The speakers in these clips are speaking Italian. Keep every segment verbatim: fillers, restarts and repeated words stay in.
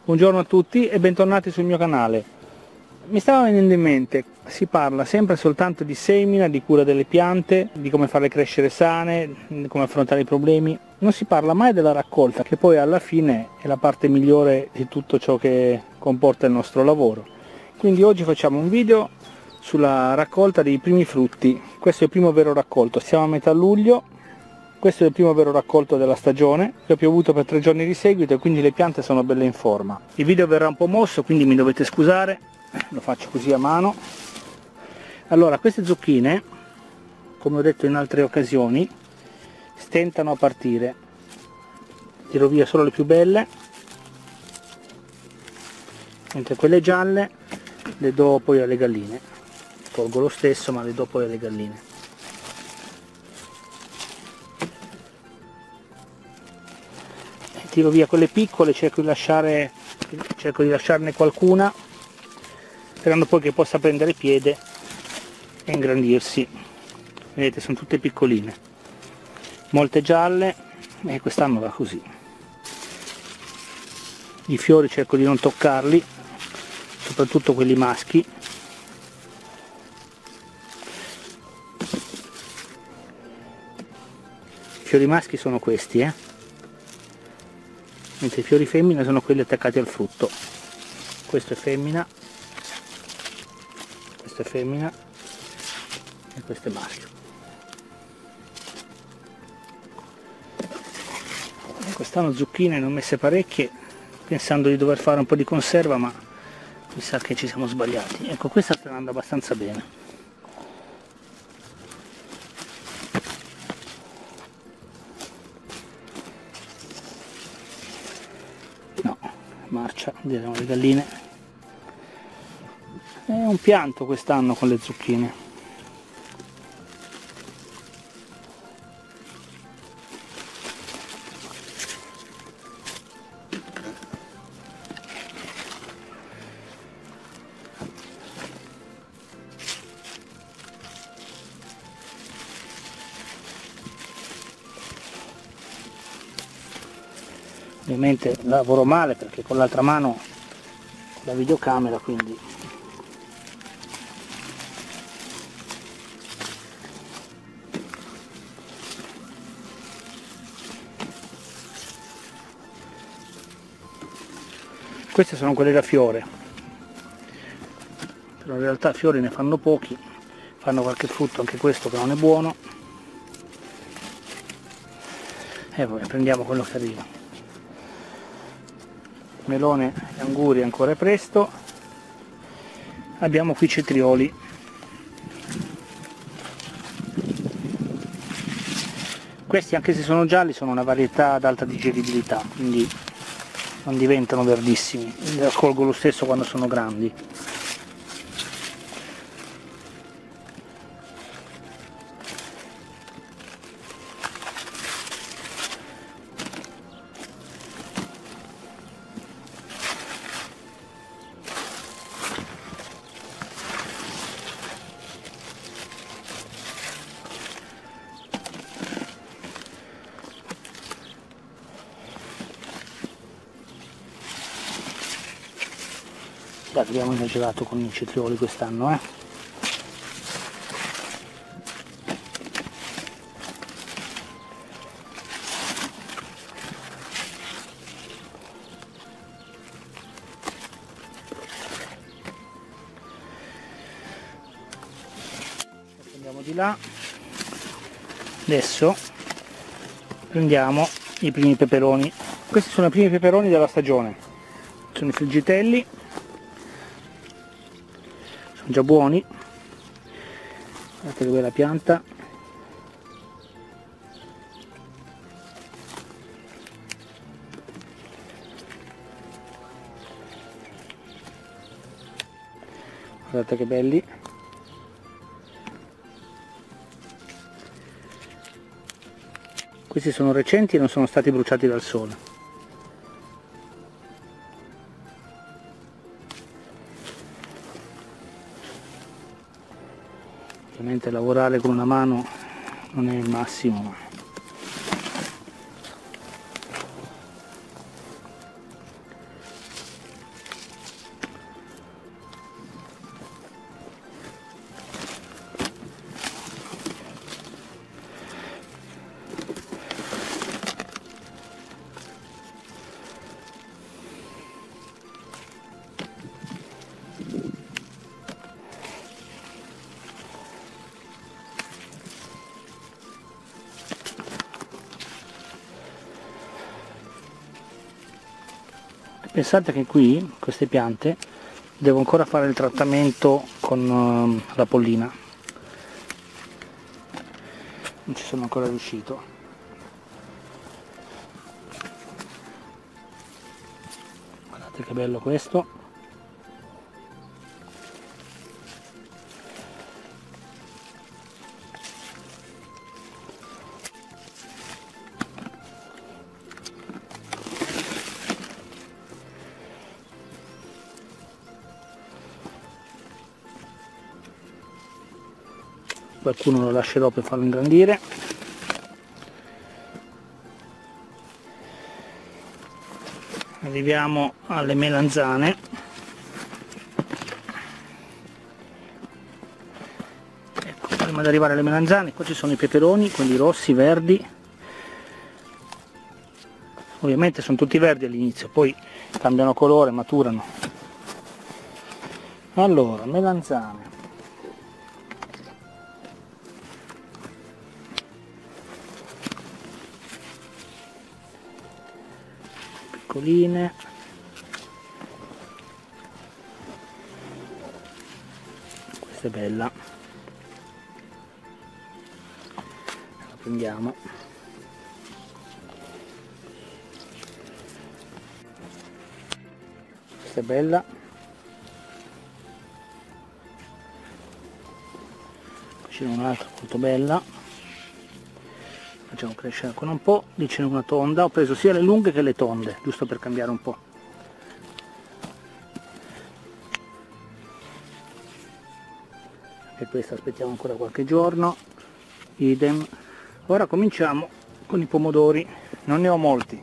Buongiorno a tutti e bentornati sul mio canale. Mi stava venendo in mente, si parla sempre soltanto di semina, di cura delle piante, di come farle crescere sane, di come affrontare i problemi. Non si parla mai della raccolta, che poi alla fine è la parte migliore di tutto ciò che comporta il nostro lavoro. Quindi oggi facciamo un video sulla raccolta dei primi frutti. Questo è il primo vero raccolto, siamo a metà luglio. Questo è il primo vero raccolto della stagione, che ho piovuto per tre giorni di seguito e quindi le piante sono belle in forma. Il video verrà un po' mosso, quindi mi dovete scusare, lo faccio così a mano. Allora, queste zucchine, come ho detto in altre occasioni, stentano a partire. Tiro via solo le più belle, mentre quelle gialle le do poi alle galline. Tolgo lo stesso, ma le do poi alle galline. Tiro via quelle piccole, cerco di, lasciare, cerco di lasciarne qualcuna, sperando poi che possa prendere piede e ingrandirsi. Vedete, sono tutte piccoline, molte gialle, e quest'anno va così. I fiori cerco di non toccarli, soprattutto quelli maschi. I fiori maschi sono questi, eh. Mentre i fiori femmine sono quelli attaccati al frutto. Questo è femmina, questo è femmina e questo è maschio. Quest'anno zucchine ne ho messe parecchie, pensando di dover fare un po' di conserva, ma mi sa che ci siamo sbagliati. Ecco, questa sta andando abbastanza bene. Marcia, diremo le galline. È un pianto quest'anno con le zucchine. Ovviamente lavoro male perché con l'altra mano la videocamera, quindi queste sono quelle da fiore, però in realtà fiori ne fanno pochi, fanno qualche frutto, anche questo che non è buono, e poi prendiamo quello che arriva. Melone e anguri ancora è presto. Abbiamo qui cetrioli. Questi, anche se sono gialli, sono una varietà ad alta digeribilità, quindi non diventano verdissimi, li raccolgo lo stesso quando sono grandi. Abbiamo esagerato con i cetrioli quest'anno, eh. Andiamo di là. Adesso prendiamo i primi peperoni. Questi sono i primi peperoni della stagione. Sono i friggitelli. Già buoni, guardate che bella pianta. Guardate che belli. Questi sono recenti e non sono stati bruciati dal sole. Ovviamente lavorare con una mano non è il massimo, ma Pensate che qui, queste piante, devo ancora fare il trattamento con uh, la pollina. Non ci sono ancora riuscito. Guardate che bello questo. Qualcuno lo lascerò per farlo ingrandire. Arriviamo alle melanzane. Ecco, prima di arrivare alle melanzane, qua ci sono i peperoni, quelli rossi, verdi. Ovviamente sono tutti verdi all'inizio, poi cambiano colore, maturano. Allora, melanzane. Piccoline, questa è bella, la prendiamo, questa è bella, qui c'è un'altra molto bella. Facciamo crescere ancora un po', lì c'è una tonda, ho preso sia le lunghe che le tonde, giusto per cambiare un po'. E questa aspettiamo ancora qualche giorno, idem. Ora cominciamo con i pomodori, non ne ho molti,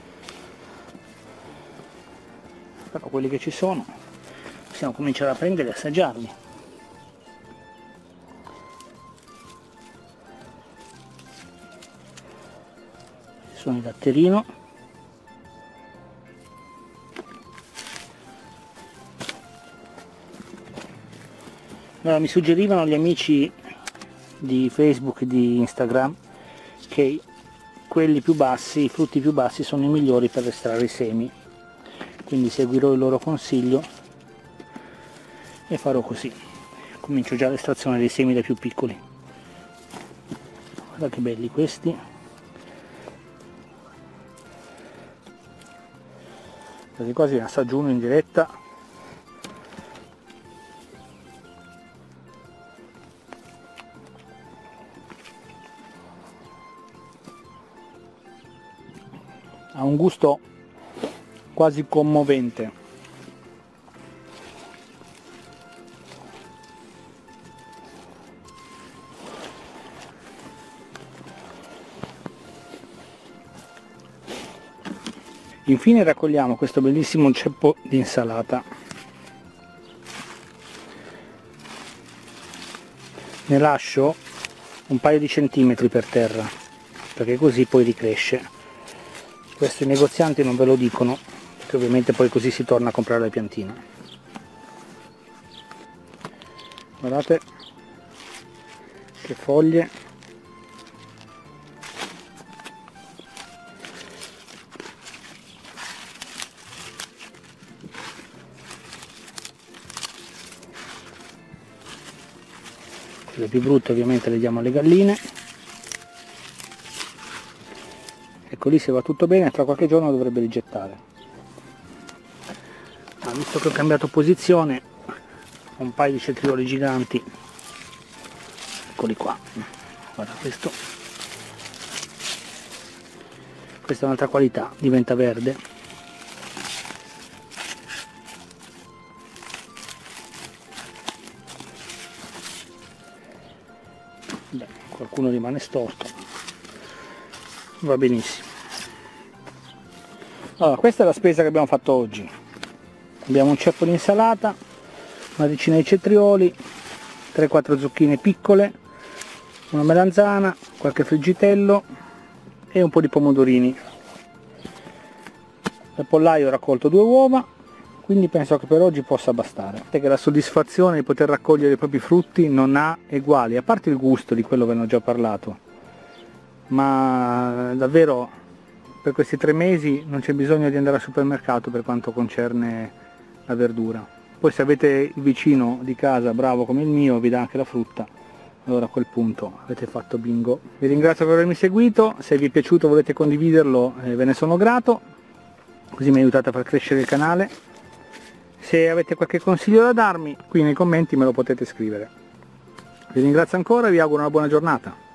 però quelli che ci sono possiamo cominciare a prendere e assaggiarli. Sono il datterino, allora, mi suggerivano gli amici di Facebook e di Instagram che quelli più bassi, i frutti più bassi sono i migliori per estrarre i semi, quindi seguirò il loro consiglio e farò così. Comincio già l'estrazione dei semi dai più piccoli. Guarda che belli questi. Quasi quasi ne assaggio uno in diretta. Ha un gusto quasi commovente. Infine raccogliamo questo bellissimo ceppo di insalata. Ne lascio un paio di centimetri per terra, perché così poi ricresce. Questo i negozianti non ve lo dicono, perché ovviamente poi così si torna a comprare le piantine. Guardate che foglie. Le più brutte ovviamente le diamo alle galline. Ecco, lì se va tutto bene tra qualche giorno dovrebbe rigettare. Ma visto che ho cambiato posizione, ho un paio di cetrioli giganti, eccoli qua, guarda questo, questa è un'altra qualità, diventa verde. Beh, qualcuno rimane storto, va benissimo. Allora, questa è la spesa che abbiamo fatto oggi. Abbiamo un ceppo di insalata, una decina di cetrioli, tre quattro zucchine piccole, una melanzana, qualche friggitello e un po' di pomodorini. Dal pollaio ho raccolto due uova, quindi penso che per oggi possa bastare. Che la soddisfazione di poter raccogliere i propri frutti non ha eguali, a parte il gusto, di quello ve ne ho già parlato, ma davvero per questi tre mesi non c'è bisogno di andare al supermercato per quanto concerne la verdura. Poi se avete il vicino di casa bravo come il mio, vi dà anche la frutta, allora a quel punto avete fatto bingo. Vi ringrazio per avermi seguito, se vi è piaciuto volete condividerlo eh, ve ne sono grato, così mi aiutate a far crescere il canale. Se avete qualche consiglio da darmi, qui nei commenti me lo potete scrivere. Vi ringrazio ancora e vi auguro una buona giornata.